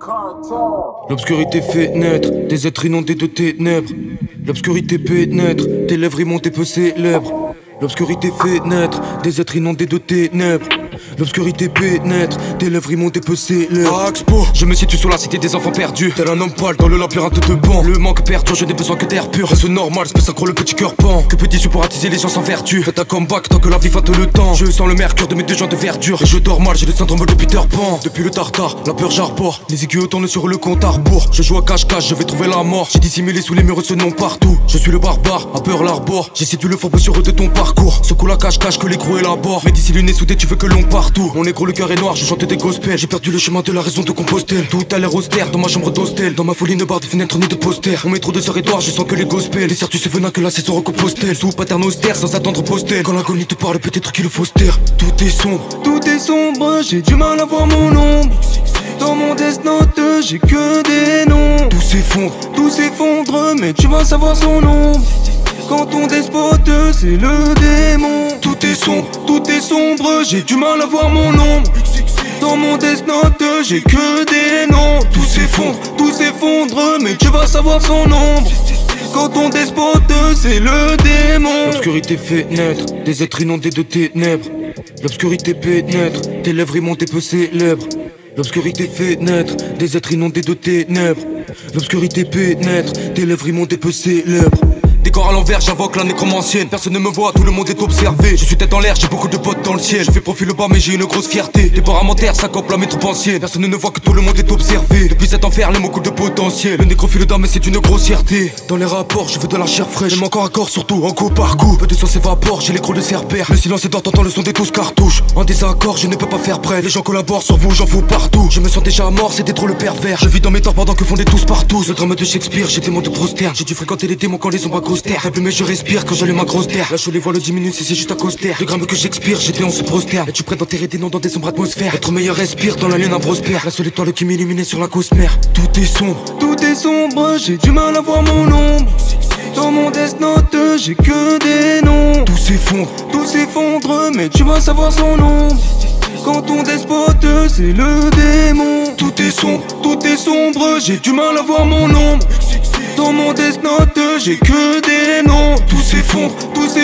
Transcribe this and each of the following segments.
L'obscurité fait naître des êtres inondés de ténèbres. L'obscurité pénètre tes lèvres immondes et peu célèbres. L'obscurité fait naître des êtres inondés de ténèbres. L'obscurité pénètre tes lèvres immondes et peu célèbres. Expo, je me situe sur la cité des enfants perdus. Tel un homme pâle dans le labyrinthe de banc. Le manque perdure, je n'ai besoin que d'air pur. C'est normal, c'est accro le petit cœur pend. Que peux tu pour attiser les gens sans vertu? Faites un comeback tant que la vie fente le temps. Je sens le mercure de mes deux joints de verdure. Et je dors mal, j'ai le syndrome de Peter Pan. Depuis le tartare, la peur j'arbore. Les aiguilles tournent sur le compte à rebours. Je joue à cache-cache, je vais trouver la mort. J'ai dissimulé sous les murs ce nom partout. Je suis le barbare, à peur l'arbore. J'ai situé le fourbe sur eux de ton parcours. Secoue la cache-cache que les gros élaborent. Mais d'ici le nez soudé, tu veux que l'on partout. Mon négro, le cœur est noir, je chante des gospels. J'ai perdu le chemin de la raison de Compostelle. Tout a l'air austère dans ma chambre d'hostel. Dans ma folie, ne barre de fenêtres ni de posters. On met trop de sœurs étoiles, je sens que les gospels. Les certus se venin que la saison recompostelle. Sous paterne austère, sans attendre postel. Quand l'agonie te parle, peut-être qu'il le faut se taire. Tout est sombre, j'ai du mal à voir mon ombre. Dans mon Death Note, j'ai que des noms. Tout s'effondre, mais tu vas savoir son nom. Quand on despote, c'est le démon. Tout est sombre, j'ai du mal à voir mon ombre. Dans mon Death Note, j'ai que des noms. Tout s'effondre, mais tu vas savoir son nombre. Quand on despote, c'est le démon. L'obscurité fait naître des êtres inondés de ténèbres. L'obscurité pénètre tes lèvres immondes et peu célèbres. L'obscurité fait naître des êtres inondés de ténèbres. L'obscurité pénètre tes lèvres immondes et peu célèbres. Décor à l'envers, j'invoque la nécromancienne. Personne ne me voit, tout le monde est observé. Je suis tête en l'air, j'ai beaucoup de potes dans le ciel. Je fais profil bas mais j'ai une grosse fierté. Des bords à mon terre, ça coupe la métro ancienne. Personne ne voit que tout le monde est observé. Depuis cet enfer, les mots coulent de potentiel. Le nécrophile d'âme c'est une grossièreté. Dans les rapports, je veux de la chair fraîche. J'aime encore à corps, surtout en coup par coup. Peu de sang s'évapore, j'ai les crocs de cerbère. Le silence est d'or, t'entends le son des tous cartouches. En désaccord, je ne peux pas faire près. Les gens collaborent sur vous, j'en fous partout. Je me sens déjà mort, c'était trop le pervers. Je vis dans mes torts pendant que font des tous partout. Le drame de Shakespeare, j'ai des mots de prosterne. J'ai dû fréquenter les démons quand les ombres accostèrent. Faible mais je respire quand j'allume ma grosse terre. Là je les vois le diminue si c'est juste à cause terre. Le gramme que j'expire, j'étais on se prosterne. Es-tu prêt d'enterrer des noms dans des sombres atmosphères? Être meilleur respire dans la lune un prospère. La seule étoile qui m'illuminait sur la cosmère. Tout est sombre, j'ai du mal à voir mon ombre. Dans mon Death Note, j'ai que des noms. Tout s'effondre, mais tu vas savoir son nombre. Quand on despote, c'est le démon. Tout est sombre, j'ai du mal à voir mon ombre. Dans mon Death Note, j'ai que des noms. Tout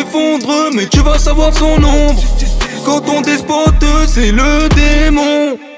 s'effondre, mais tu vas savoir son nombre. Quand on despote, c'est le démon.